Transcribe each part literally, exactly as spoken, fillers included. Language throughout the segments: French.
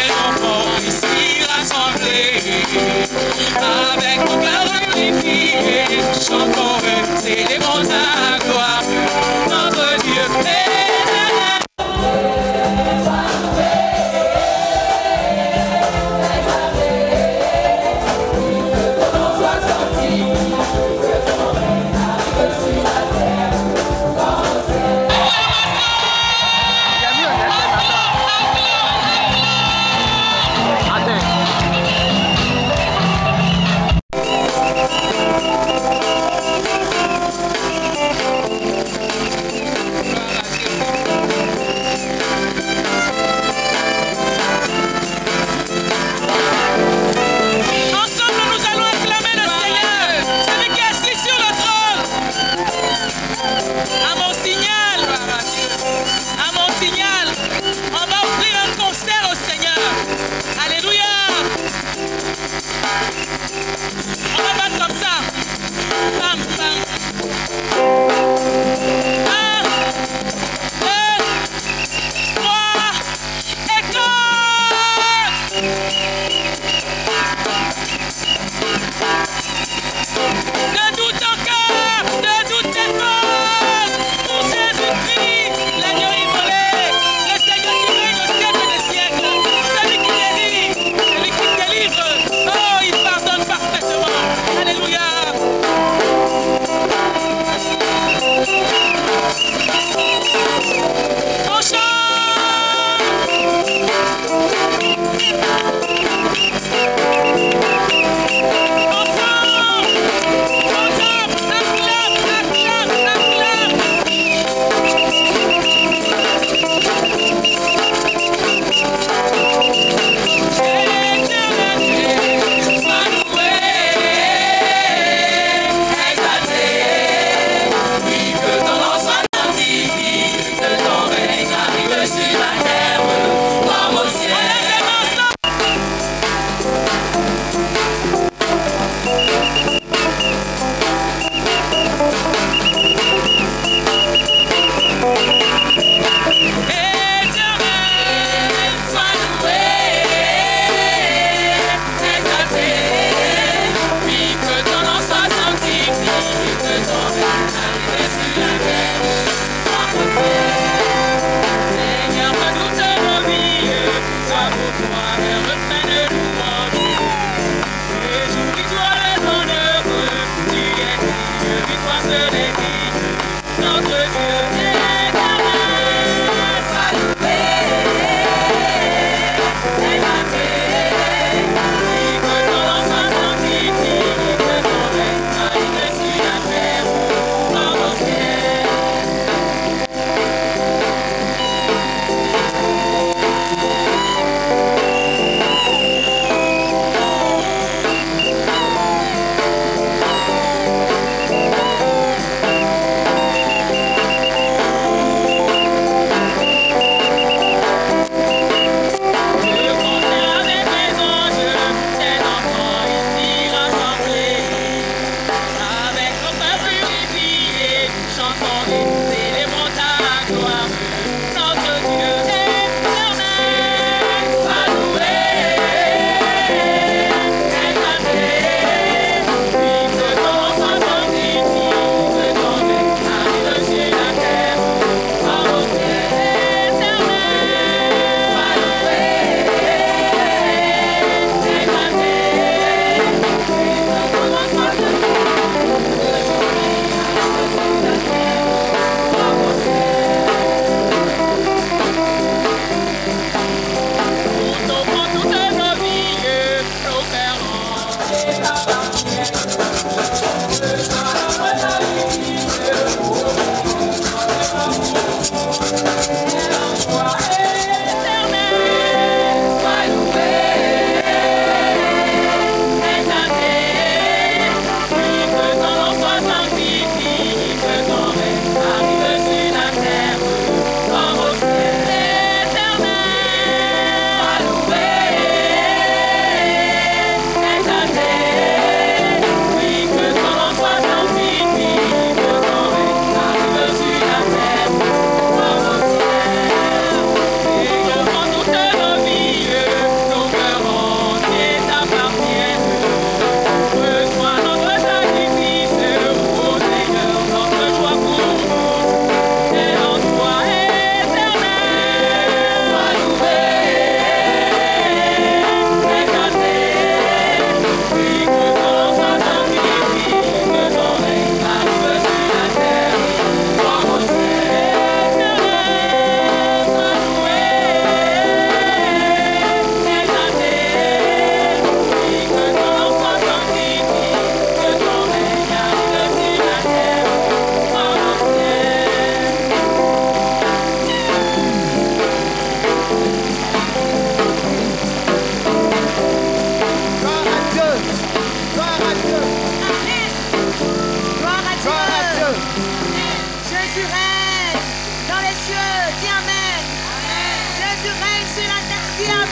les enfants ici rassemblés, avec nos cœurs magnifiés, chantons et célébrons ta gloire, notre Dieu éternel.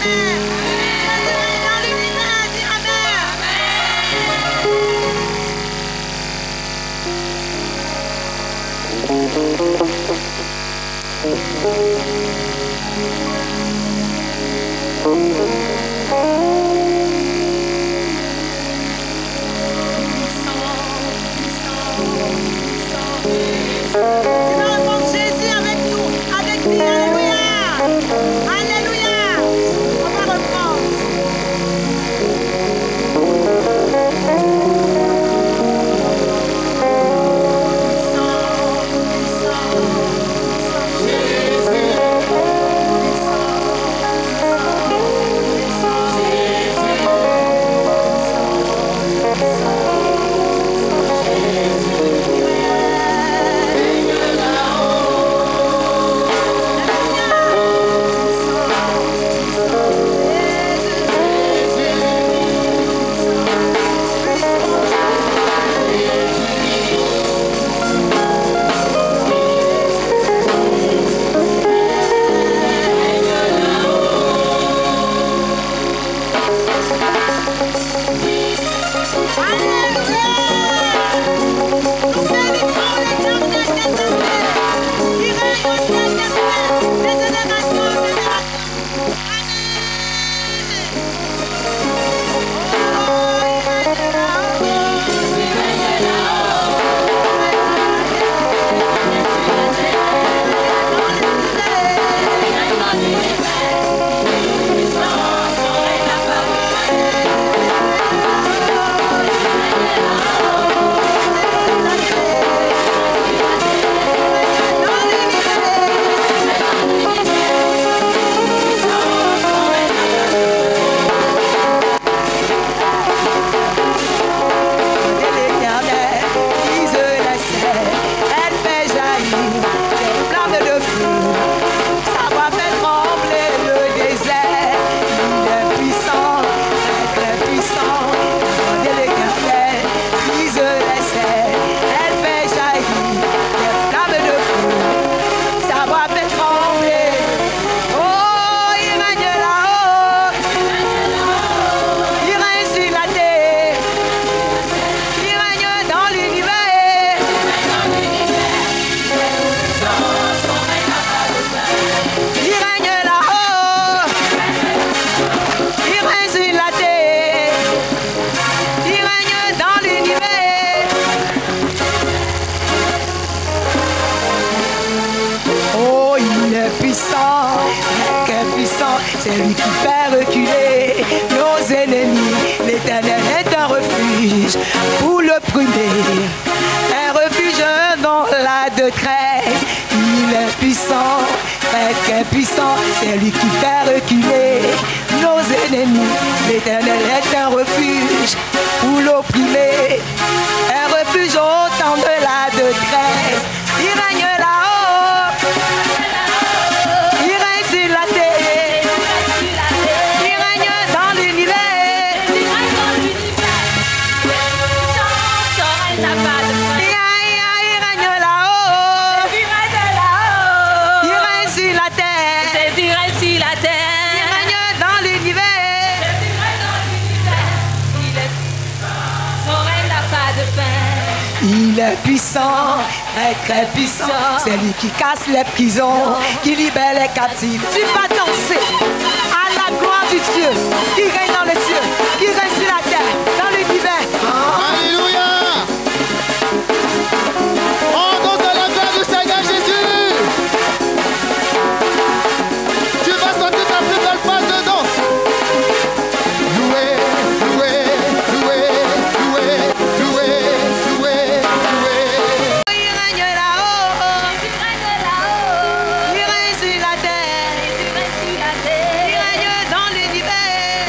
C'est lui qui fait reculer nos ennemis. L'Éternel est un refuge pour l'opprimer, un refuge dans la détresse. Il est puissant, très très puissant. C'est lui qui fait reculer nos ennemis. L'Éternel est un refuge pour l'opprimer, un refuge au temps de la détresse. Il règne là-haut, il règne sur la terre, il règne dans l'univers. Il règne là-haut, il règne sur la terre, il règne dans l'univers. Il est puissant, très très puissant. C'est lui qui casse les prisons, qui libère les captifs. Tu vas danser à la gloire du Dieu qui règne dans les cieux, qui règne sur la terre, dans l'univers. Alléluia. On danse à la gloire du Seigneur Jésus. Tu vas sentir ta plus belle phase de danse. Louer, louer, louer, louer, louer, louer, louer. Il règne là-haut, il règne sur la terre, il règne dans l'univers.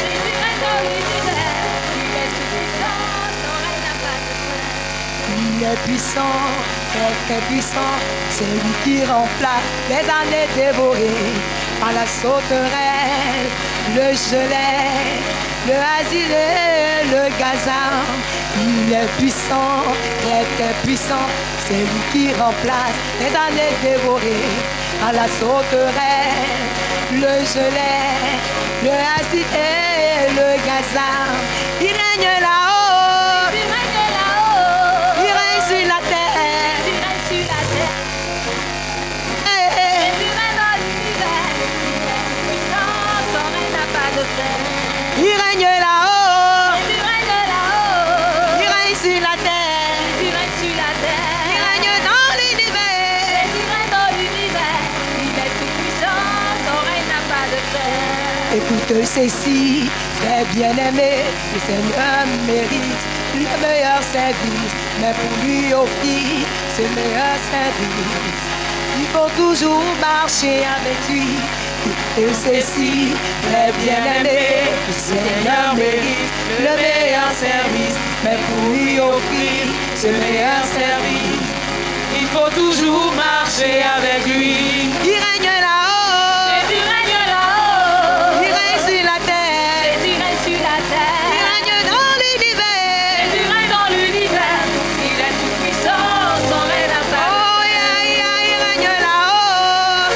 Il est puissant, très très puissant. C'est lui qui remplace les années dévorées par la sauterelle, le gelé, le asile, le gazan. Il est puissant, très très puissant. C'est lui qui remplace les années dévorées par la sauterelle, le gelé, le assis et le Gaza. Il règne là-haut, Il règne là-haut. il règne sur la terre. Il règne sur la terre. Eh, eh. Il règne dans l'univers. Puissant, son règne n'a pas de fin. Il règne là-haut, Il règne là-haut. il règne sur la terre. Il règne sur la terre. Il règne dans l'univers. Il règne dans l'univers. Il est tout puissant, son règne n'a pas de fin. Écoute ceci, très bien-aimé, le Seigneur mérite le meilleur service, mais pour lui offrir ce meilleur service, il faut toujours marcher avec lui. Écoute ceci, très bien-aimé, le Seigneur mérite le meilleur service, mais pour lui offrir ce meilleur service, Il faut toujours marcher avec lui. il règne là-haut, Il règne là-haut. il règne sur la terre, Il règne sur la il terre. règne dans l'univers. Il règne dans l'univers. Il est tout puissant, son règne n'a pas de fin. Oh, yeah, yeah, il règne là-haut.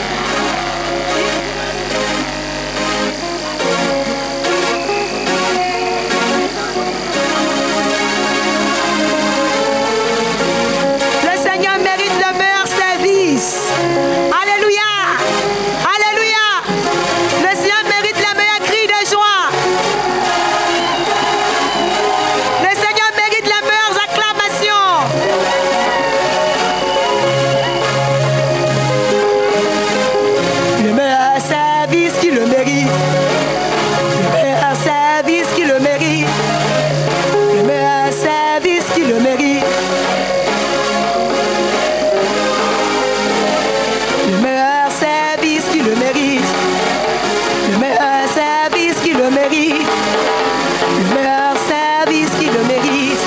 Le Seigneur mérite le meilleur service. Alléluia. Alléluia. Le Seigneur mérite le meilleur cri de joie. Le Seigneur mérite les meilleures acclamations. Le meilleur service qui le mérite. Le meilleur service qui le mérite. Le meilleur service qui le mérite. Le meilleur service qui le mérite. Le meilleur service qui le mérite. Le meilleur service qui le mérite.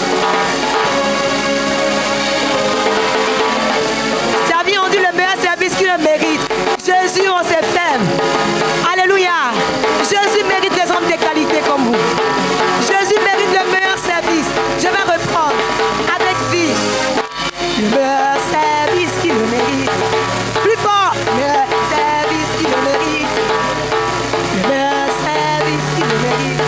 Servi, on dit le meilleur service qui le mérite. Jésus, on s'aime. Alléluia. Jésus mérite des hommes de qualité comme vous. Jésus mérite le meilleur service. Je vais reprendre avec vie. Le meilleur service qui le mérite. Plus fort. Le meilleur service qui le mérite. Le meilleur service qui le mérite.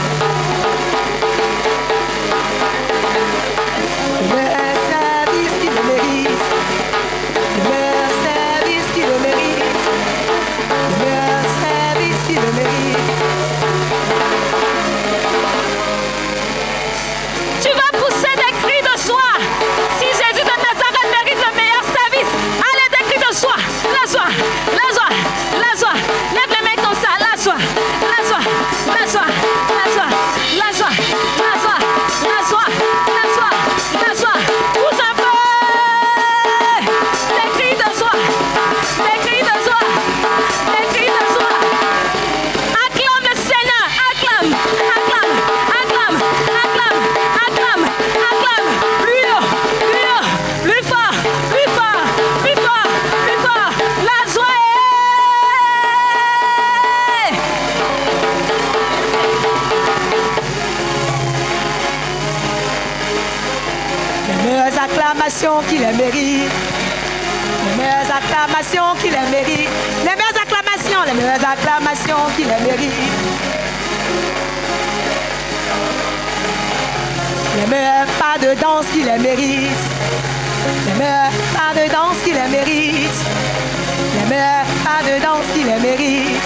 Le meilleur service qui le mérite. Le meilleur service qui le mérite. Le meilleur service qui le mérite. Tu vas pousser des cris de joie. Si Jésus de Nazareth mérite le meilleur service, allez, des cris de joie. La joie, la joie, la joie. Lève les mains comme ça. La joie, la joie, la joie, la joie, la joie, la joie, la joie, la joie, la joie. Pousse un peu. Des cris de joie, des cris de joie, des cris de joie. Acclame le Seigneur, acclame, acclame, acclame, acclame, acclame, acclame. Plus haut, plus haut, plus fort, plus fort, plus fort, plus fort. La joie Les meilleures acclamations qu'il mérite. Les meilleures acclamations qu'il mérite. Les meilleures acclamations, les meilleures acclamations qu'il mérite. Les meilleurs pas de danse qu'il mérite. Les meilleurs pas de danse qu'il mérite. Les meilleurs pas de danse qu'il mérite.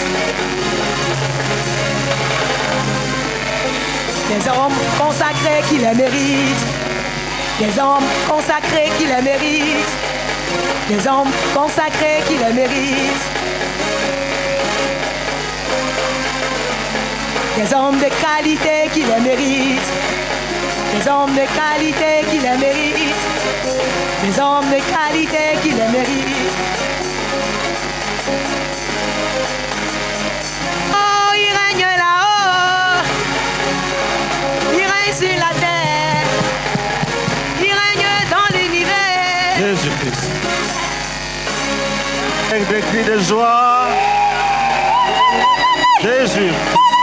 Les hommes consacrés qu'il mérite. Les hommes consacrés qui le méritent. Les hommes consacrés qui le méritent. Des hommes de qualité qui le méritent. Des hommes de qualité qui le méritent. Des hommes de qualité qui le méritent. Oh, il règne là-haut. Il règne sur la terre. Il règne dans l'univers. Jésus-Christ. Avec des cris de joie. Jésus.